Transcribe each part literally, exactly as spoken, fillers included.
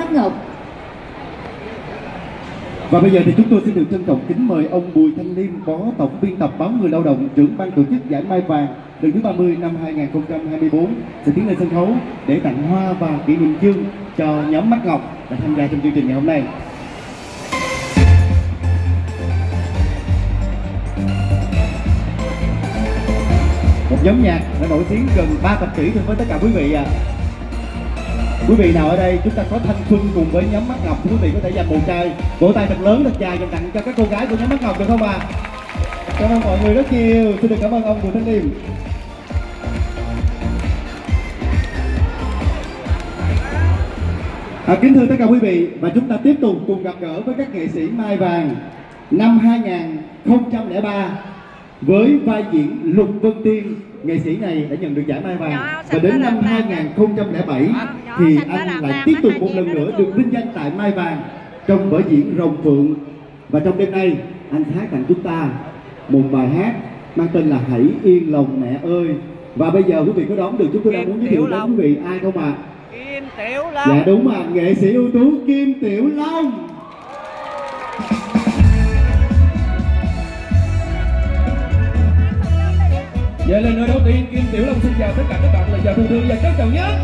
mắt ngọc. Và bây giờ thì chúng tôi xin được trân trọng kính mời ông Bùi Thanh Liêm, Phó Tổng biên tập báo Người Lao động, trưởng ban tổ chức giải Mai Vàng lần thứ ba mươi năm hai nghìn không trăm hai mươi tư sẽ tiến lên sân khấu để tặng hoa và kỷ niệm chương cho nhóm Mắt Ngọc đã tham gia trong chương trình ngày hôm nay. Một nhóm nhạc đã nổi tiếng gần ba thập kỷ với tất cả quý vị à. Quý vị nào ở đây chúng ta có thanh xuân cùng với nhóm Mắt Ngọc, quý vị có thể dành một chai vỗ tay thật lớn thật dài dành tặng cho các cô gái của nhóm Mắt Ngọc được không ạ? À? Cảm ơn mọi người rất nhiều. Xin được cảm ơn ông Bùi Thanh Liêm. À, kính thưa tất cả quý vị, và chúng ta tiếp tục cùng gặp gỡ với các nghệ sĩ Mai Vàng năm hai nghìn không trăm lẻ ba với vai diễn Lục Vân Tiên. Nghệ sĩ này đã nhận được giải Mai Vàng và đến năm hai nghìn không trăm lẻ bảy thì anh lại tiếp tục một lần nữa được vinh danh tại Mai Vàng trong vở diễn Rồng Phượng. Và trong đêm nay anh hát tặng chúng ta một bài hát mang tên là Hãy Yên Lòng Mẹ Ơi. Và bây giờ quý vị có đoán được chúng tôi đang muốn giới thiệu đến quý vị ai không ạ? À? Kim Tiểu Long. Dạ đúng ạ, à, nghệ sĩ ưu tú Kim Tiểu Long. Vậy là nơi đầu tiên Kim Tiểu Long xin chào tất cả các bạn là chào thân thương và trân trọng nhất.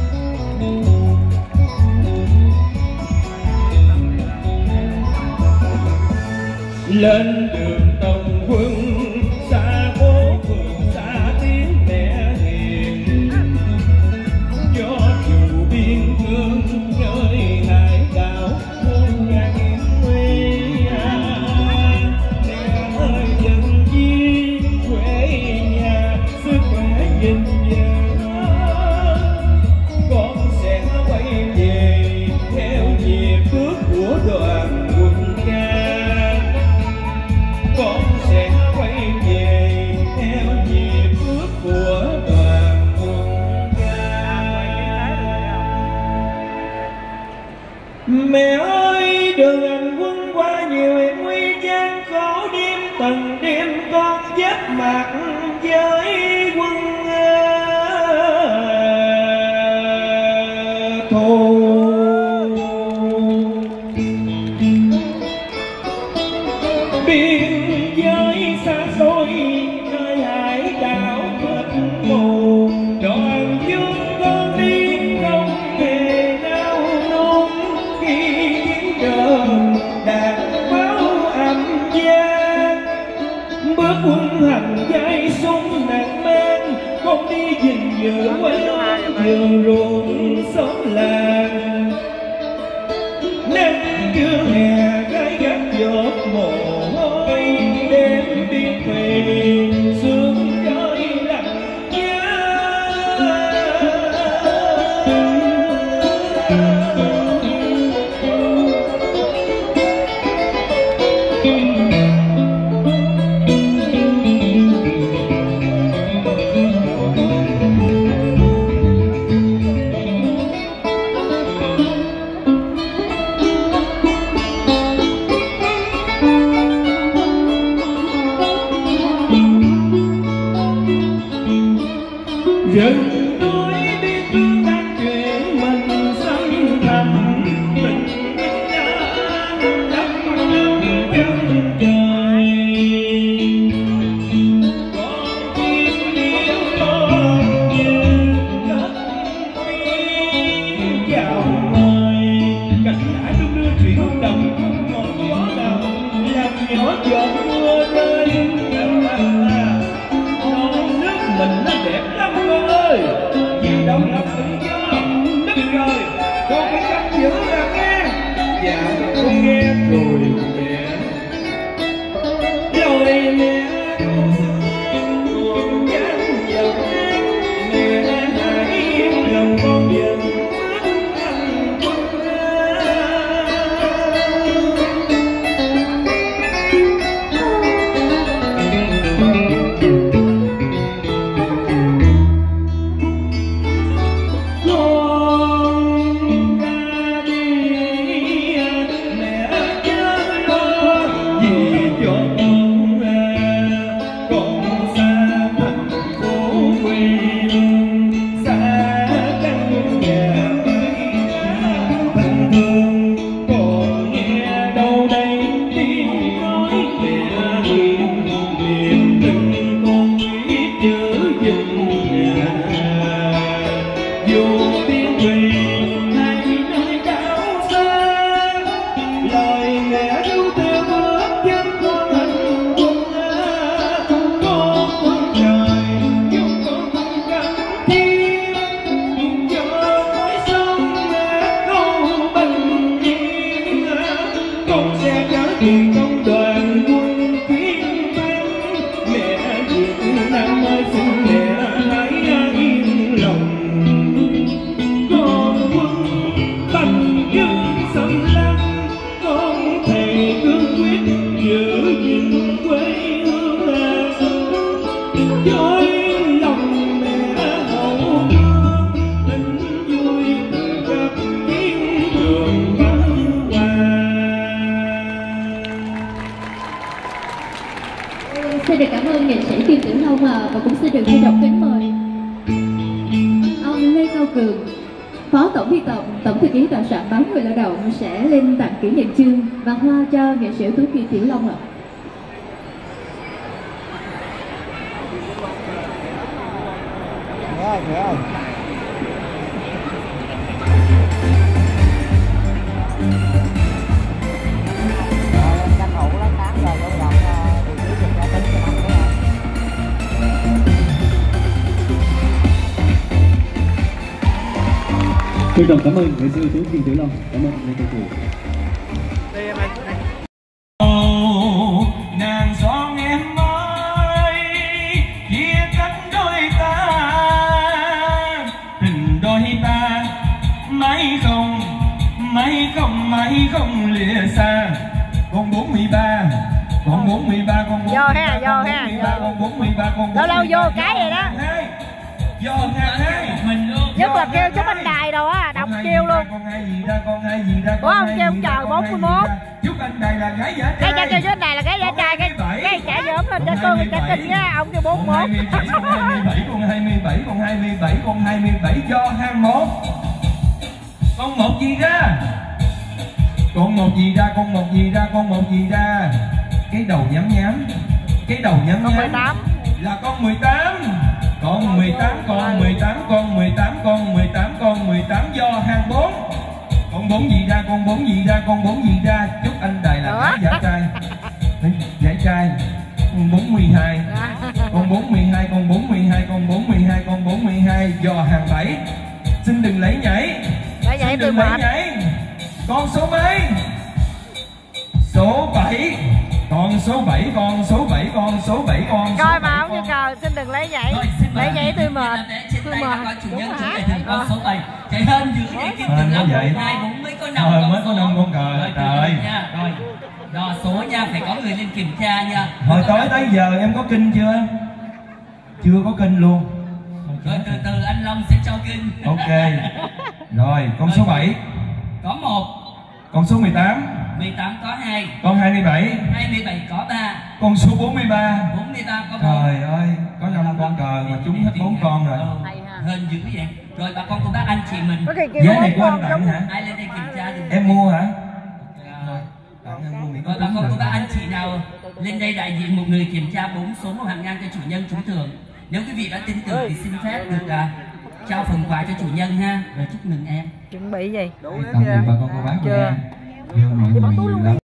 Lên đường tòng quân xa phố phường xa tiếng mẹ hiền, gió chiều biên cương nơi hải đảo muôn ngàn yên nguy. Mẹ ơi dân chi quê nhà sức khỏe nhìn nhớ, con sẽ quay về theo nhịp bước của đoàn quân ca. Con sẽ quay về theo nhịp bước của đoàn quân ca. Mẹ ơi đường hành quân qua nhiều hiểm nguy gian khổ, đêm từng đêm con giáp mặt với quân thù. Biên giới xa xôi nơi hải đảo mịt mù, đoàn vương con đi không hề nao núng khi chiến trường đạn pháo âm gian. Bước quân hành dây súng nặng mang, con đi gìn giữ quê hương vườn ruộng xóm làng. Nắng chưa hè gái gắt giọt mồ hôi, đêm biên thùy sương rơi lạnh giá. Rừng núi biết tương tác chuyện mình xanh thẳm, tình binh an đắp nắm chân trời. Con chim điêu con như đất biên vào ngoài, cánh lá đung đưa chuyện hương đồng, ngọn gió nào làm nhỏ giọt mưa rơi. Non nước mình nó đẹp lắm con ơi, vì đâu là tự do đất trời, con phải cắm giữ ra nghe. Dạ con nghe rồi mẹ, rồi mẹ ru sương buồn chán dần an. Mẹ hãy yên lòng con dần bước hành quân ca. xin được cảm ơn nghệ sĩ Kim Tử Long à, và cũng xin được trân trọng kính mời ông Lê Cao Cường, Phó Tổng biên tập, Tổng thư ký tòa soạn báo Người Lao động sẽ lên tặng kỷ niệm chương và hoa cho nghệ sĩ ưu tú Kim Tử Long ạ. Rồi, rồi. Tranh thủ lắm tám giờ luôn rồi, vị trí trực ra tính cho năm nữa. Trân trọng cảm ơn nghệ sĩ ưu tú Kim Tử Long, cảm ơn Lê Cao Cường. Nàng son em ơi, chia cách đôi ta, tình đôi ta mãi không, mãi không, mãi không lìa xa. Con bốn mươi ba, con bốn mươi ba, con bốn mươi ba, vô ha, vô ha, con bốn mươi ba, con lâu lâu vô cái vậy đó. Vô hai mình luôn. Nhất là kêu chúc anh Đài đồ á, đọc kêu luôn. Con hai gì ra, con hai gì ra, ủa không kêu trời bốn mươi mốt. Chúc anh Đài là gái giả Cái trai. kêu chúc anh Đài là gái giả trai, cái cái trả dởm lên cho cô người trả kinh á, ông kêu bốn mươi mốt. Con hai mươi bảy, con hai mươi bảy, con hai mươi bảy, con hai mươi bảy do hai mươi mốt. Con một gì ra? Con một gì ra, con một gì ra, con một gì ra? Cái đầu nhắm nhắm, cái đầu nhắm nhắm. Con mười tám. Là con mười tám. Con mười tám, con mười tám, con mười tám, con mười tám, con mười tám do hai mươi bốn. Con bốn gì ra, con bốn gì ra, con bốn gì ra? Chúc anh Đài là gái giả trai. Giả trai. Con bốn mươi hai. Con bốn mươi hai, con bốn mươi hai, con bốn mươi hai, con bốn mươi hai do hàng bảy. Xin đừng lấy nhảy. Lấy nhảy tôi mệt. Nhảy. Con số mấy? Số bảy. Con số bảy, con số bảy, con số bảy, con số coi mà bảy, không như con... cờ, xin đừng lấy nhảy. Rồi, Lấy nhảy tôi mệt. Tôi mệt. Chủ nhân Đúng chúng hả? ta thường con số bảy. Chạy hơn dữ để Kim Tử Long vậy. hai bốn mới có năm Ờ, con mới có số. năm con cờ, Rồi, trời. nha. Rồi. Đo số nha, phải có người lên kiểm tra nha. Hồi tối tới giờ em có kinh chưa? Chưa có kinh luôn. Rồi từ từ anh Long sẽ cho kinh. Ok. Rồi, con số bảy. Có một. Con số mười tám. mười tám có hai. Con hai mươi bảy. hai mươi bảy có ba. Con số bốn mươi ba. bốn mươi ba có bốn. Trời ơi, có năm con cờ mà trúng hết bốn con rồi. Hơn dữ vậy. Rồi bà con cô bác anh chị mình. Giá này của anh tặng hả? Ai lên đây kiểm tra được. Em mua hả? Tặng em mua miễn Rồi bà phí con rồi. cô bác anh chị nào lên đây đại diện một người kiểm tra bốn số một hàng ngang cho chủ nhân trúng thưởng. Nếu quý vị đã tin tưởng thì xin phép được uh, trao phần quà cho chủ nhân ha. Rồi chúc mừng em. Chuẩn bị gì? Tặng bà con cô bác chưa? Chưa mọi người nhiều lắm.